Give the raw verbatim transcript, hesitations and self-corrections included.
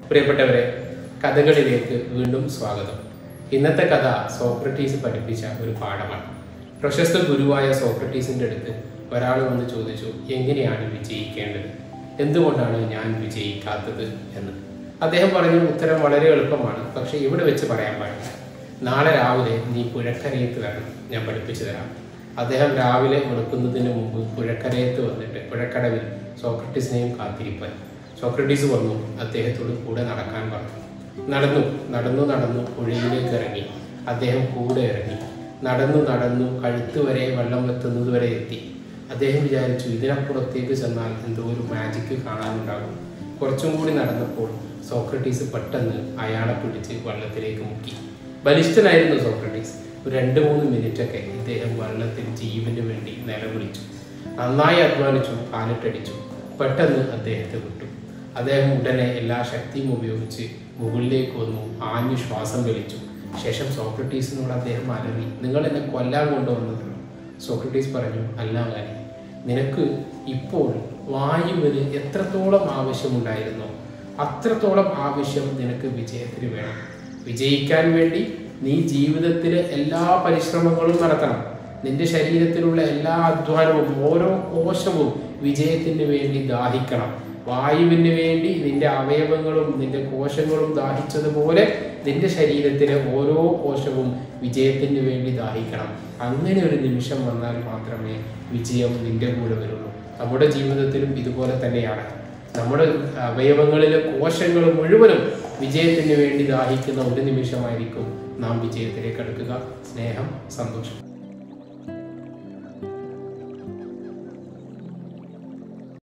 പ്രിയപ്പെട്ടവരെ, കഥകളിലേക്ക് വീണ്ടും സ്വാഗതം. ഇന്നത്തെ കഥ സോക്രട്ടീസ് പഠിപ്പിച്ച ഒരു പാഠമാണ്. പ്രശസ്ത ഗുരുവായ സോക്രട്ടീസിന്റെ അടുത്ത് ഒരാൾ വന്ന് ചോദിച്ചു, എങ്ങനെയാണ് വിജയിക്കേണ്ടത്, എന്തുകൊണ്ടാണ് ഞാൻ വിജയിക്കാത്തത് എന്ന്. അദ്ദേഹം പറഞ്ഞു, ഉത്തരം വളരെ എളുപ്പമാണ്, പക്ഷെ ഇവിടെ വെച്ച് പറയാൻ പാടില്ല. നാളെ രാവിലെ നീ പുഴക്കരയത്ത് വരണം, ഞാൻ പഠിപ്പിച്ചു തരാം. അദ്ദേഹം രാവിലെ വെളുക്കുന്നതിന് മുമ്പ് പുഴക്കരയത്ത് വന്നിട്ട് പുഴക്കടവിൽ സോക്രട്ടീസിനെയും കാത്തിരിപ്പാൻ. സോക്രട്ടീസ് വന്നു, അദ്ദേഹത്തോട് കൂടെ നടക്കാൻ പറഞ്ഞു. നടന്നു നടന്നു നടന്നു പുഴയിലേക്ക് ഇറങ്ങി. അദ്ദേഹം കൂടെ ഇറങ്ങി. നടന്നു നടന്നു കഴുത്ത് വരെ വെള്ളം എത്തുന്നത് വരെ എത്തി. അദ്ദേഹം വിചാരിച്ചു, ഇതിനപ്പുറത്തേക്ക് ചെന്നാൽ എന്തോ ഒരു മാജിക്ക് കാണാനുണ്ടാകും. കുറച്ചും കൂടി നടന്നപ്പോൾ സോക്രട്ടീസ് പെട്ടെന്ന് അയാളെ പിടിച്ച് വെള്ളത്തിലേക്ക് മുക്കി. ബലിഷ്ഠനായിരുന്നു സോക്രട്ടീസ്. ഒരു രണ്ട് മൂന്ന് മിനിറ്റൊക്കെ ഇദ്ദേഹം വെള്ളത്തിൽ ജീവന് വേണ്ടി നിലവിളിച്ചു. നന്നായി അധ്വാനിച്ചു, കാലിട്ടടിച്ചു. പെട്ടെന്ന് അദ്ദേഹത്തെ വിട്ടു. അദ്ദേഹം ഉടനെ എല്ലാ ശക്തിയും ഉപയോഗിച്ച് മുകളിലേക്ക് വന്നു, ആഞ്ഞു ശ്വാസം വലിച്ചു. ശേഷം സോക്രട്ടീസിനോട് അദ്ദേഹം അലറി, നിങ്ങൾ എന്നെ കൊല്ലാൻ കൊണ്ടുവന്നതല്ലോ. സോക്രട്ടീസ് പറഞ്ഞു, അല്ല കാര്യം, നിനക്ക് ഇപ്പോൾ വായുവിന് എത്രത്തോളം ആവശ്യമുണ്ടായിരുന്നോ അത്രത്തോളം ആവശ്യം നിനക്ക് വിജയത്തിന് വേണം. വിജയിക്കാൻ വേണ്ടി നീ ജീവിതത്തിലെ എല്ലാ പരിശ്രമങ്ങളും നടത്തണം. നിന്റെ ശരീരത്തിലുള്ള എല്ലാ അധ്വാനവും, ഓരോ കോശവും വിജയത്തിന് വേണ്ടി ദാഹിക്കണം. വായുവിന് വേണ്ടി നിന്റെ അവയവങ്ങളും നിന്റെ കോശങ്ങളും ദാഹിച്ചതുപോലെ നിന്റെ ശരീരത്തിലെ ഓരോ കോശവും വിജയത്തിന് വേണ്ടി ദാഹിക്കണം. അങ്ങനെ ഒരു നിമിഷം വന്നാൽ മാത്രമേ വിജയം നിന്റെ കൂടെ വരുള്ളൂ. നമ്മുടെ ജീവിതത്തിലും ഇതുപോലെ തന്നെയാണ്. നമ്മുടെ അവയവങ്ങളിലെ കോശങ്ങൾ മുഴുവനും വിജയത്തിന് വേണ്ടി ദാഹിക്കുന്ന ഒരു നിമിഷമായിരിക്കും നാം വിജയത്തിലേക്ക് അടുക്കുക. സ്നേഹം, സന്തോഷം.